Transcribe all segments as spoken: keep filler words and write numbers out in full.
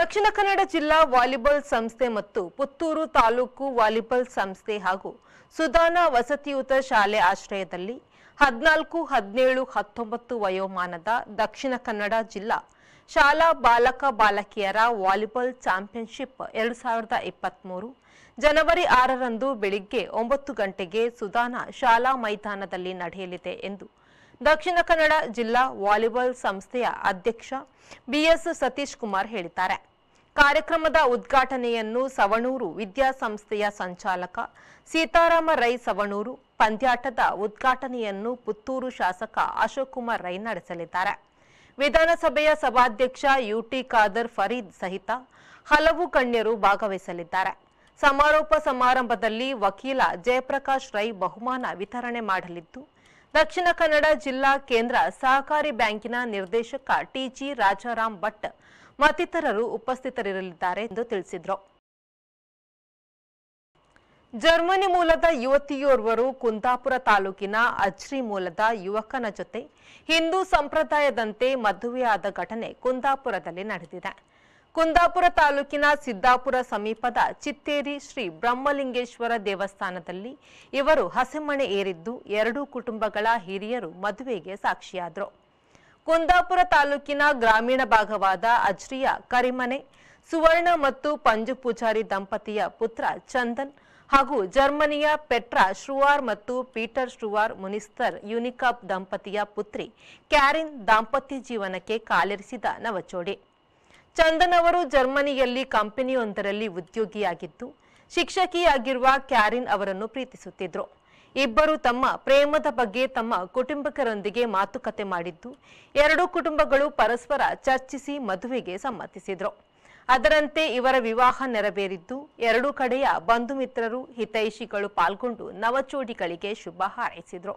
ದಕ್ಷಿಣ ಕನ್ನಡ ಜಿಲ್ಲಾ ವಾಲಿಬಾಲ್ ಸಂಸ್ಥೆ ಮತ್ತು ಪುತ್ತೂರು ತಾಲೂಕು ವಾಲಿಬಾಲ್ ಸಂಸ್ಥೆ ಹಾಗೂ ಸುಧಾನ ವಸತಿಯುತ ಶಾಲೆ ಆಶ್ರಯದಲ್ಲಿ ಹದಿನಾಲ್ಕು ಹದಿನೇಳು ಹತ್ತೊಂಬತ್ತು ವಯೋಮಾನದ ದಕ್ಷಿಣ ಕನ್ನಡ ಜಿಲ್ಲಾ ಶಾಲಾ ಬಾಲಕ ಬಾಲಕಿಯರ ವಾಲಿಬಾಲ್ ಚಾಂಪಿಯನ್ಶಿಪ್ ಎರಡು ಸಾವಿರದ ಇಪ್ಪತ್ಮೂರು ಜನವರಿ ಆರರಂದು ಬೆಳಿಗ್ಗೆ ಒಂಬತ್ತು ಗಂಟೆಗೆ ಸುಧಾನ ಶಾಲಾ ಮೈದಾನದಲ್ಲಿ ನಡೆಯಲಿದೆ ಎಂದು ದಕ್ಷಿಣ ಕನ್ನಡ ಜಿಲ್ಲಾ ವಾಲಿಬಾಲ್ ಸಂಸ್ಥೆಯ ಅಧ್ಯಕ್ಷ ಬಿಎಸ್ ಸತೀಶ್ ಕುಮಾರ್ ಹೇಳಿದ್ದಾರೆ. ಕಾರ್ಯಕ್ರಮದ ಉದ್ಘಾಟನೆಯನ್ನು ಸವಣೂರು ವಿದ್ಯಾಸಂಸ್ಥೆಯ ಸಂಚಾಲಕ ಸೀತಾರಾಮ ರೈ ಸವಣೂರು, ಪಂದ್ಯಾಟದ ಉದ್ಘಾಟನೆಯನ್ನು ಪುತ್ತೂರು ಶಾಸಕ ಅಶೋಕ್ ಕುಮಾರ್ ರೈ ನಡೆಸಲಿದ್ದಾರೆ. ವಿಧಾನಸಭೆಯ ಸಭಾಧ್ಯಕ್ಷ ಯುಟಿ ಖಾದರ್ ಫರೀದ್ ಸಹಿತ ಹಲವು ಗಣ್ಯರು ಭಾಗವಹಿಸಲಿದ್ದಾರೆ. ಸಮಾರೋಪ ಸಮಾರಂಭದಲ್ಲಿ ವಕೀಲ ಜಯಪ್ರಕಾಶ್ ರೈ ಬಹುಮಾನ ವಿತರಣೆ ಮಾಡಲಿದ್ದು, ದಕ್ಷಿಣ ಕನ್ನಡ ಜಿಲ್ಲಾ ಕೇಂದ್ರ ಸಹಕಾರಿ ಬ್ಯಾಂಕಿನ ನಿರ್ದೇಶಕ ಟಿಜಿ ರಾಜಾರಾಮ್ ಭಟ್ ಮತ್ತಿತರರು ಉಪಸ್ಥಿತರಿರಲಿದ್ದಾರೆ ಎಂದು ತಿಳಿಸಿದರು. ಜರ್ಮನಿ ಮೂಲದ ಯುವತಿಯೋರ್ವರು ಕುಂದಾಪುರ ತಾಲೂಕಿನ ಅಜ್ರಿ ಮೂಲದ ಯುವಕನ ಜೊತೆ ಹಿಂದೂ ಸಂಪ್ರದಾಯದಂತೆ ಮದುವೆಯಾದ ಘಟನೆ ಕುಂದಾಪುರದಲ್ಲಿ ನಡೆದಿದೆ. ಕುಂದಾಪುರ ತಾಲೂಕಿನ ಸಿದ್ದಾಪುರ ಸಮೀಪದ ಚಿತ್ತೇರಿ ಶ್ರೀ ಬ್ರಹ್ಮಲಿಂಗೇಶ್ವರ ದೇವಸ್ಥಾನದಲ್ಲಿ ಇವರು ಹಸೆಮಣೆ ಏರಿದ್ದು ಎರಡೂ ಕುಟುಂಬಗಳ ಹಿರಿಯರು ಮದುವೆಗೆ ಸಾಕ್ಷಿಯಾದರು. ಕುಂದಾಪುರ ತಾಲೂಕಿನ ಗ್ರಾಮೀಣ ಭಾಗವಾದ ಅಜ್ರಿಯ ಕರಿಮನೆ ಸುವರ್ಣ ಮತ್ತು ಪಂಜು ಪೂಜಾರಿ ದಂಪತಿಯ ಪುತ್ರ ಚಂದನ್ ಹಾಗೂ ಜರ್ಮನಿಯ ಪೆಟ್ರಾ ಶ್ರುವಾರ್ ಮತ್ತು ಪೀಟರ್ ಶ್ರುವಾರ್ ಮುನಿಸ್ತರ್ ಯುನಿಕಾಪ್ ದಂಪತಿಯ ಪುತ್ರಿ ಕ್ಯಾರಿನ್ ದಾಂಪತ್ಯ ಜೀವನಕ್ಕೆ ಕಾಲಿರಿಸಿದ ನವಜೋಡಿ. ಚಂದನ್ ಅವರು ಜರ್ಮನಿಯಲ್ಲಿ ಕಂಪನಿಯೊಂದರಲ್ಲಿ ಉದ್ಯೋಗಿಯಾಗಿದ್ದು ಶಿಕ್ಷಕಿಯಾಗಿರುವ ಕ್ಯಾರಿನ್ ಅವರನ್ನು ಪ್ರೀತಿಸುತ್ತಿದ್ದರು. ಇಬ್ಬರು ತಮ್ಮ ಪ್ರೇಮದ ಬಗ್ಗೆ ತಮ್ಮ ಕುಟುಂಬಿಕರೊಂದಿಗೆ ಮಾತುಕತೆ ಮಾಡಿದ್ದು ಎರಡೂ ಕುಟುಂಬಗಳು ಪರಸ್ಪರ ಚರ್ಚಿಸಿ ಮದುವೆಗೆ ಸಮ್ಮತಿಸಿದ್ರು. ಅದರಂತೆ ಇವರ ವಿವಾಹ ನೆರವೇರಿದ್ದು ಎರಡೂ ಕಡೆಯ ಬಂಧು ಮಿತ್ರರು ಹಿತೈಷಿಗಳು ಪಾಲ್ಗೊಂಡು ನವಜೋಡಿಗಳಿಗೆ ಶುಭ ಹಾರೈಸಿದ್ರು.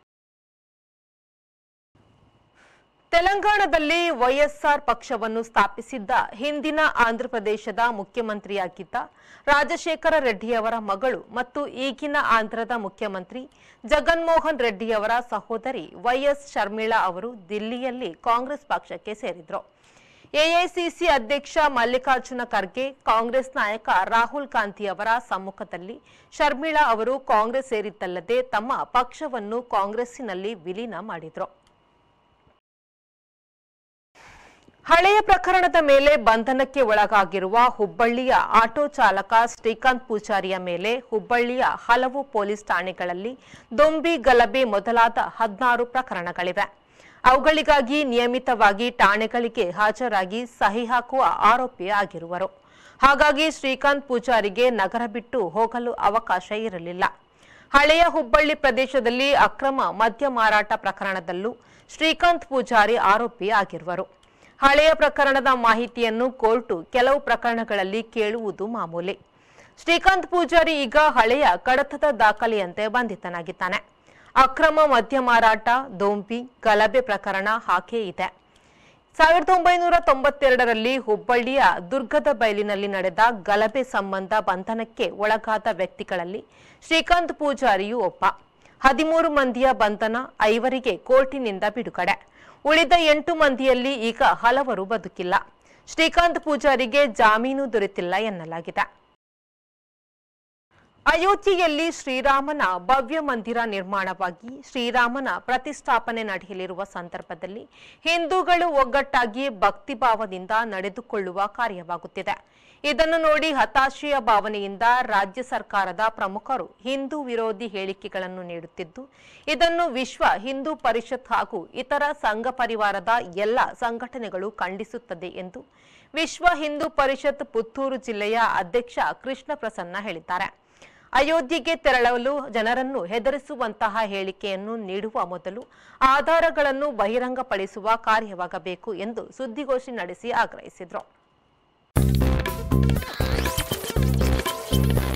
ತೆಲಂಗಾಣದಲ್ಲಿ ವೈಎಸ್ಆರ್ ಪಕ್ಷವನ್ನು ಸ್ಥಾಪಿಸಿದ್ದ ಹಿಂದಿನ ಆಂಧ್ರಪ್ರದೇಶದ ಮುಖ್ಯಮಂತ್ರಿಯಾಗಿದ್ದ ರಾಜಶೇಖರ ರೆಡ್ಡಿಯವರ ಮಗಳು ಮತ್ತು ಈಗಿನ ಆಂಧ್ರದ ಮುಖ್ಯಮಂತ್ರಿ ಜಗನ್ಮೋಹನ್ ರೆಡ್ಡಿಯವರ ಸಹೋದರಿ ವೈಎಸ್ ಶರ್ಮಿಳಾ ಅವರು ದಿಲ್ಲಿಯಲ್ಲಿ ಕಾಂಗ್ರೆಸ್ ಪಕ್ಷಕ್ಕೆ ಸೇರಿದ್ರು. ಎಐಸಿಸಿ ಅಧ್ಯಕ್ಷ ಮಲ್ಲಿಕಾರ್ಜುನ ಖರ್ಗೆ, ಕಾಂಗ್ರೆಸ್ ನಾಯಕ ರಾಹುಲ್ ಗಾಂಧಿ ಅವರ ಸಮ್ಮುಖದಲ್ಲಿ ಶರ್ಮಿಳಾ ಅವರು ಕಾಂಗ್ರೆಸ್ ಸೇರಿದ್ದಲ್ಲದೆ ತಮ್ಮ ಪಕ್ಷವನ್ನು ಕಾಂಗ್ರೆಸ್ಸಿನಲ್ಲಿ ವಿಲೀನ ಮಾಡಿದ್ರು. ಹಳೆಯ ಪ್ರಕರಣದ ಮೇಲೆ ಬಂಧನಕ್ಕೆ ಒಳಗಾಗಿರುವ ಹುಬ್ಬಳ್ಳಿಯ ಆಟೋ ಚಾಲಕ ಶ್ರೀಕಾಂತ್ ಪೂಜಾರಿಯ ಮೇಲೆ ಹುಬ್ಬಳ್ಳಿಯ ಹಲವು ಪೊಲೀಸ್ ಠಾಣೆಗಳಲ್ಲಿ ದೊಂಬಿ, ಗಲಭೆ ಮೊದಲಾದ ಹದಿನಾರು ಪ್ರಕರಣಗಳಿವೆ. ಅವುಗಳಿಗಾಗಿ ನಿಯಮಿತವಾಗಿ ಠಾಣೆಗಳಿಗೆ ಹಾಜರಾಗಿ ಸಹಿ ಹಾಕುವ ಆರೋಪಿ ಆಗಿರುವರು. ಹಾಗಾಗಿ ಶ್ರೀಕಾಂತ್ ಪೂಜಾರಿಗೆ ನಗರ ಬಿಟ್ಟು ಹೋಗಲು ಅವಕಾಶ ಇರಲಿಲ್ಲ. ಹಳೆಯ ಹುಬ್ಬಳ್ಳಿ ಪ್ರದೇಶದಲ್ಲಿ ಅಕ್ರಮ ಮದ್ಯ ಮಾರಾಟ ಪ್ರಕರಣದಲ್ಲೂ ಶ್ರೀಕಾಂತ್ ಪೂಜಾರಿ ಆರೋಪಿ ಆಗಿರುವರು. ಹಳೆಯ ಪ್ರಕರಣದ ಮಾಹಿತಿಯನ್ನು ಕೋರ್ಟು ಕೆಲವು ಪ್ರಕರಣಗಳಲ್ಲಿ ಕೇಳುವುದು ಮಾಮೂಲಿ. ಶ್ರೀಕಾಂತ್ ಪೂಜಾರಿ ಈಗ ಹಳೆಯ ಕಡತದ ದಾಖಲೆಯಂತೆ ಬಂಧಿತನಾಗಿದ್ದಾನೆ. ಅಕ್ರಮ ಮದ್ಯ ಮಾರಾಟ, ದೊಂಬಿ, ಗಲಭೆ ಪ್ರಕರಣ ಹಾಗೇ ಇದೆ. ಸಾವಿರದ ಒಂಬೈನೂರ ತೊಂಬತ್ತೆರಡರಲ್ಲಿ ಹುಬ್ಬಳ್ಳಿಯ ದುರ್ಗದ ಬೈಲಿನಲ್ಲಿ ನಡೆದ ಗಲಭೆ ಸಂಬಂಧ ಬಂಧನಕ್ಕೆ ಒಳಗಾದ ವ್ಯಕ್ತಿಗಳಲ್ಲಿ ಶ್ರೀಕಾಂತ್ ಪೂಜಾರಿಯೂ ಒಬ್ಬ. ಹದಿಮೂರು ಮಂದಿಯ ಬಂಧನ, ಐವರಿಗೆ ಕೋರ್ಟಿನಿಂದ ಬಿಡುಗಡೆ. ಉಳಿದ ಎಂಟು ಮಂದಿಯಲ್ಲಿ ಈಗ ಹಲವರು ಬದುಕಿಲ್ಲ. ಶ್ರೀಕಾಂತ್ ಪೂಜಾರಿಗೆ ಜಾಮೀನು ದೊರೆತಿಲ್ಲ ಎನ್ನಲಾಗಿದೆ. ಅಯೋಧ್ಯೆಯಲ್ಲಿ ಶ್ರೀರಾಮನ ಭವ್ಯ ಮಂದಿರ ನಿರ್ಮಾಣವಾಗಿ ಶ್ರೀರಾಮನ ಪ್ರತಿಷ್ಠಾಪನೆ ನಡೆಯಲಿರುವ ಸಂದರ್ಭದಲ್ಲಿ ಹಿಂದೂಗಳು ಒಗ್ಗಟ್ಟಾಗಿ ಭಕ್ತಿಭಾವದಿಂದ ನಡೆದುಕೊಳ್ಳುವ ಕಾರ್ಯವಾಗುತ್ತಿದೆ. ಇದನ್ನು ನೋಡಿ ಹತಾಶೆಯ ಭಾವನೆಯಿಂದ ರಾಜ್ಯ ಸರ್ಕಾರದ ಪ್ರಮುಖರು ಹಿಂದೂ ವಿರೋಧಿ ಹೇಳಿಕೆಗಳನ್ನು ನೀಡುತ್ತಿದ್ದು, ಇದನ್ನು ವಿಶ್ವ ಹಿಂದೂ ಪರಿಷತ್ ಹಾಗೂ ಇತರ ಸಂಘ ಪರಿವಾರದ ಎಲ್ಲ ಸಂಘಟನೆಗಳು ಖಂಡಿಸುತ್ತದೆ ಎಂದು ವಿಶ್ವ ಹಿಂದೂ ಪರಿಷತ್ ಪುತ್ತೂರು ಜಿಲ್ಲೆಯ ಅಧ್ಯಕ್ಷ ಕೃಷ್ಣ ಪ್ರಸನ್ನ ಹೇಳಿದ್ದಾರೆ. ಅಯೋಧ್ಯೆಗೆ ತೆರಳಲು ಜನರನ್ನು ಹೆದರಿಸುವಂತಹ ಹೇಳಿಕೆಯನ್ನು ನೀಡುವ ಮೊದಲು ಆಧಾರಗಳನ್ನು ಬಹಿರಂಗಪಡಿಸುವ ಕಾರ್ಯವಾಗಬೇಕು ಎಂದು ಸುದ್ದಿಗೋಷ್ಠಿ ನಡೆಸಿ ಆಗ್ರಹಿಸಿದರು.